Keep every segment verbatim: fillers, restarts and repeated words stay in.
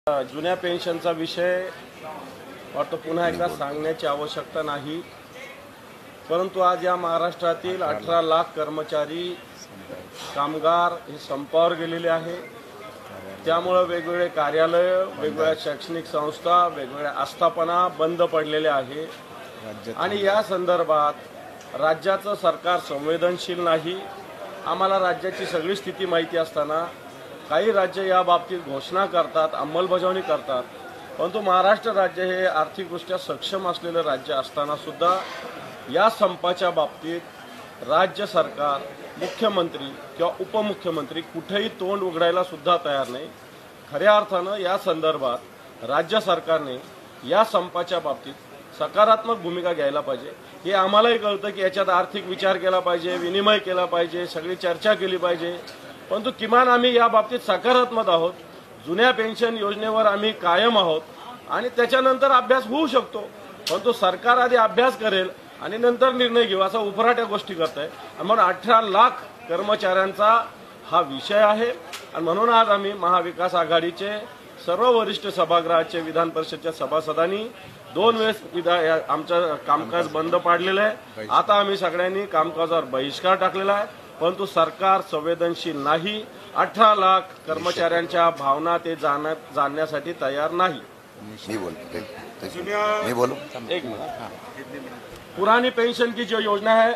जुन्या पेन्शनचा विषय वाटतं पुन्हा एकदा सांगण्याची आवश्यकता नाही, परंतु आज या महाराष्ट्रातील अठरा लाख कर्मचारी कामगार हे संपावर गेलेले आहे। त्यामुळे वेगवेगळे कार्यालय, वेगवेगळ्या शैक्षणिक संस्था, वेगवेगळ्या आस्थापना बंद पडलेले आहे आणि या संदर्भात राज्याचं सरकार संवेदनशील नाही। आम्हाला राज्याची सगळी स्थिती माहिती असताना काही राज्य या बाबतीत घोषणा करतात, अंमलबजावणी करतात, परंतु महाराष्ट्र राज्य हे आर्थिकदृष्ट्या सक्षम असलेले राज्य असताना सुद्धा या संपाच्या बाबतीत राज्य सरकार, मुख्यमंत्री किंवा उपमुख्यमंत्री कुठेही तोंड उघडायला सुद्धा तयार नाही। खऱ्या अर्थानं या संदर्भात राज्य सरकारने या संपाच्या बाबतीत सकारात्मक भूमिका घ्यायला पाहिजे। हे आम्हालाही कळतं की याच्यात आर्थिक विचार केला पाहिजे, विनिमय केला पाहिजे, सगळी चर्चा केली पाहिजे, परंतु किमान आम्ही या बाबतीत सकारात्मक आहोत। जुन्या पेन्शन योजनेवर आम्ही कायम आहोत आणि त्याच्यानंतर अभ्यास होऊ शकतो, परंतु सरकार आधी अभ्यास करेल आणि नंतर निर्णय घेऊ असा उफराट्या गोष्टी करत आहे। म्हणून अठरा लाख कर्मचाऱ्यांचा हा विषय आहे आणि म्हणून आज आम्ही महाविकास आघाडीचे सर्व वरिष्ठ सभागृहाचे विधान परिषदेच्या सभासदांनी दोन वेळेस आमचं कामकाज बंद पाडलेलं आहे। आता आम्ही सगळ्यांनी कामकाजावर बहिष्कार टाकलेला आहे, परंतु सरकार संवेदनशील नाही। अठरा लाख कर्मचाऱ्यांच्या भावना ते जाणण्यासाठी तयार नाही। मी बोलतो मी बोलू एक मिनट। पुरानी पेंशन की जो योजना है,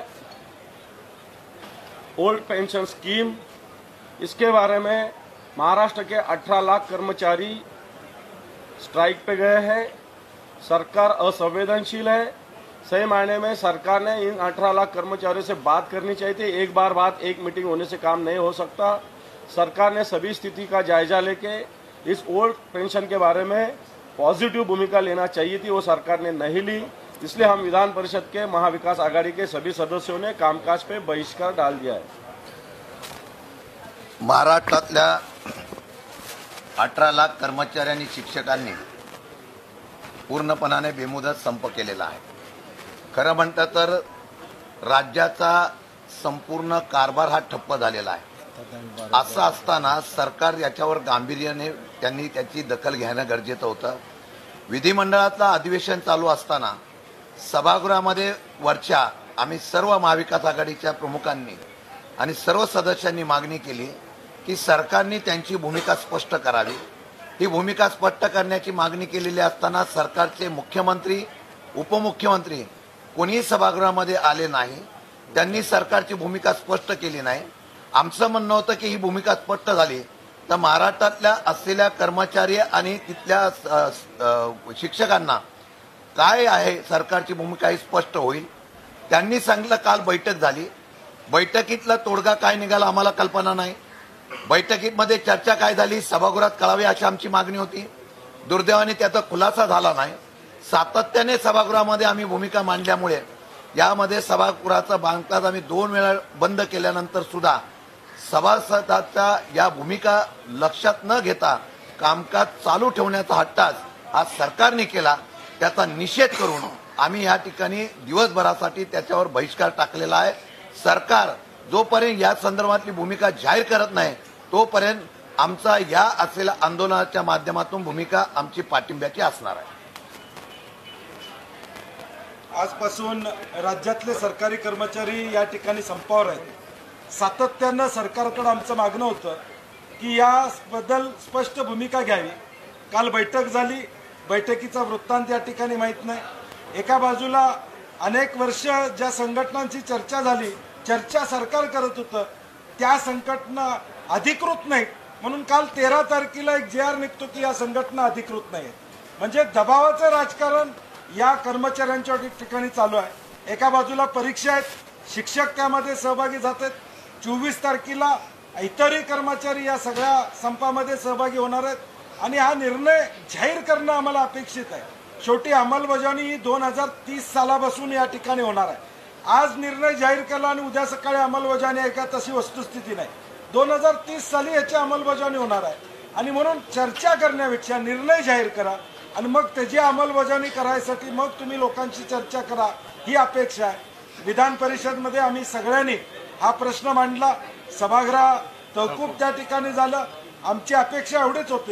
ओल्ड पेंशन स्कीम, इसके बारे में महाराष्ट्र के अठारह लाख कर्मचारी स्ट्राइक पे गए हैं। सरकार असंवेदनशील है। सही मायने में सरकार ने इन अठारह लाख कर्मचारियों से बात करनी चाहिए थी। एक बार बात, एक मीटिंग होने से काम नहीं हो सकता। सरकार ने सभी स्थिति का जायजा लेके इस ओल्ड पेंशन के बारे में पॉजिटिव भूमिका लेना चाहिए थी, वो सरकार ने नहीं ली। इसलिए हम विधान परिषद के महाविकास आघाड़ी के सभी सदस्यों ने कामकाज पे बहिष्कार डाल दिया है। महाराष्ट्रातल्या अठरा लाख कर्मचाऱ्यांनी, शिक्षकांनी पूर्णपणाने बेमुदत संप केलेला आहे। खरं म्हणतं तर राज्याचा संपूर्ण कारभार हा ठप्प झालेला आहे। असं असताना सरकार याच्यावर गांभीर्याने त्यांनी त्याची दखल घेणं गरजेचं होतं। विधिमंडळातलं अधिवेशन चालू असताना सभागृहामध्ये वरच्या आम्ही सर्व महाविकास आघाडीच्या प्रमुखांनी आणि सर्व सदस्यांनी मागणी केली की सरकारने त्यांची भूमिका स्पष्ट करावी। ही भूमिका स्पष्ट करण्याची मागणी केलेली असताना सरकारचे मुख्यमंत्री, उपमुख्यमंत्री कोणीही सभागृहामध्ये आले नाही। त्यांनी सरकारची भूमिका स्पष्ट केली नाही। आमचं म्हणणं होतं की ही भूमिका स्पष्ट झाली तर महाराष्ट्रातल्या असलेल्या कर्मचारी आणि तिथल्या शिक्षकांना काय आहे सरकारची भूमिका ही स्पष्ट होईल। त्यांनी सांगितलं, काल बैठक झाली, बैठकीतला तोडगा काय निघाला आम्हाला कल्पना नाही। बैठकीमध्ये चर्चा काय झाली सभागृहात कळावी अशी आमची मागणी होती। दुर्दैवाने त्याचा खुलासा झाला नाही। सातत्याने सभागृहामध्ये आम्ही भूमिका मांडल्यामुळे यामध्ये सभागृहाचं बांधकाम आम्ही दोन वेळा बंद केल्यानंतर सुद्धा सभासदांच्या या भूमिका लक्षात न घेता कामकाज चालू ठेवण्याचा हट्टास आज सरकारने केला। त्याचा निषेध करून आम्ही या ठिकाणी दिवसभरासाठी त्याच्यावर बहिष्कार टाकलेला आहे। सरकार जोपर्यंत या संदर्भातली भूमिका जाहीर करत नाही तोपर्यंत आमचा या असलेल्या आंदोलनाच्या माध्यमातून भूमिका आमची पाठिंब्याची असणार आहे। आजपासून राज्यातले सरकारी कर्मचारी या ठिकाणी संपावर आहेत। सातत्यानं सरकारकडे आमचं मागणं होतं की याबद्दल स्पष्ट भूमिका घ्यावी। काल बैठक झाली, बैठकीचा वृत्तांत या ठिकाणी माहीत नाही। एका बाजूला अनेक वर्ष ज्या संघटनांची चर्चा झाली, चर्चा सरकार करत होतं, त्या संघटना अधिकृत नाहीत म्हणून काल तेरा तारखेला एक जे आर निघतो की या संघटना अधिकृत नाही। म्हणजे दबावाचं राजकारण या कर्मचाऱ्यांच्या ठिकाणी चालू आहे। एका बाजूला परीक्षा आहेत, शिक्षक त्यामध्ये सहभागी जात आहेत। चोवीस तारखेला इतरही कर्मचारी या सगळ्या संपामध्ये सहभागी होणार आहेत आणि हा निर्णय जाहीर करणं आम्हाला अपेक्षित आहे। शेवटी अंमलबजावणी ही दोन हजार तीस सालापासून या ठिकाणी होणार आहे। आज निर्णय जाहीर केला आणि उद्या सकाळी अंमलबजावणी आहे का, तशी वस्तुस्थिती नाही। दोन हजार तीस साली याची अंमलबजावणी होणार आहे आणि म्हणून चर्चा करण्यापेक्षा निर्णय जाहीर करा आणि मग त्याची अंमलबजावणी करायसाठी मग तुम्ही लोकांची चर्चा करा, ही अपेक्षा आहे। विधान परिषदमध्ये आम्ही सगळ्यांनी हा प्रश्न मांडला, सभागृह तहकूब त्या ठिकाणी झालं। आमची अपेक्षा एवढीच होती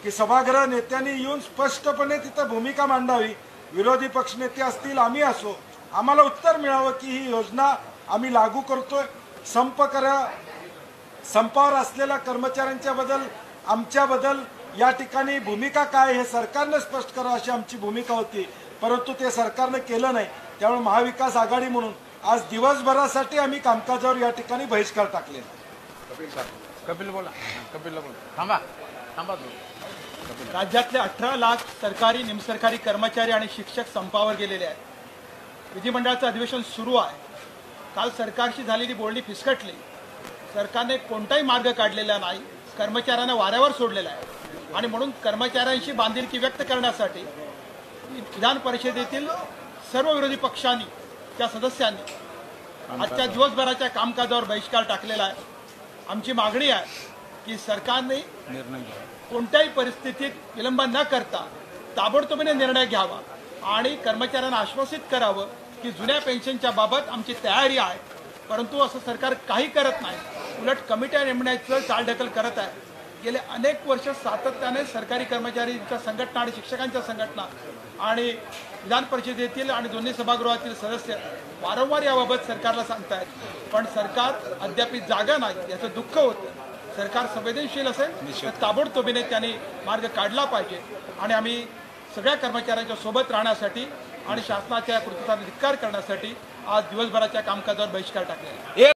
की सभागृह नेत्यांनी येऊन स्पष्टपणे तिथं भूमिका मांडावी. विरोधी पक्षनेते असतील, आम्ही असो, आम्हाला उत्तर मिळावं की ही योजना आम्ही लागू करतोय. संप करा, संपावर असलेल्या कर्मचाऱ्यांच्या बद्दल, आमच्या बद्दल या ठिकाणी भूमिका काय हे सरकारने स्पष्ट करा अशी आमची भूमिका होती. परंतु ते सरकारने केलं नाही. त्यामुळे महाविकास आघाडी म्हणून आज दिवसभरासाठी आम्ही कामकाजावर या ठिकाणी बहिष्कार टाकलेला. कपिल बोला, कपिलला बोला. थांबा थांबा तू. राज्यातले अठरा लाख सरकारी निमसरकारी कर्मचारी आणि शिक्षक संपावर गेलेले आहेत. विधिमंडळाचं अधिवेशन सुरू आहे. काल सरकारशी झालेली बोलणी फिसकटली. सरकारने कोणताही मार्ग काढलेला नाही. कर्मचाऱ्यांना वाऱ्यावर सोडलेला आहे आणि म्हणून कर्मचाऱ्यांशी बांधिलकी व्यक्त करण्यासाठी विधान परिषदेतील सर्व विरोधी पक्षांनी, त्या सदस्यांनी आजच्या दिवसभराच्या कामकाजावर बहिष्कार टाकलेला आहे. आमची मागणी आहे की सरकारने कोणत्याही परिस्थितीत विलंब न करता ताबडतोबीने निर्णय घ्यावा आणि कर्मचाऱ्यांना आश्वासित करावं की जुन्या पेन्शनच्या बाबत आमची तयारी आहे. परंतु असं सरकार काही करत नाही. उलट कमिट्या नेमण्याचं चालढकल करत आहे. गेले अनेक वर्ष सातत्याने सरकारी कर्मचारींच्या संघटना आणि शिक्षकांच्या संघटना आणि विधान परिषदेतील आणि दोन्ही सभागृहातील सदस्य वारंवार याबाबत सरकारला सांगतायत. पण सरकार अद्याप जागा नाही, याचं दुःख होतं. सरकार संवेदनशील असेल तर ताबडतोबीने त्यांनी मार्ग काढला पाहिजे आणि आम्ही सगळ्या कर्मचाऱ्यांच्या सोबत राहण्यासाठी आणि शासनाच्या कृतीचा धिक्कार करण्यासाठी आज दिवसभराच्या कामकाजावर बहिष्कार टाकलेला आहे.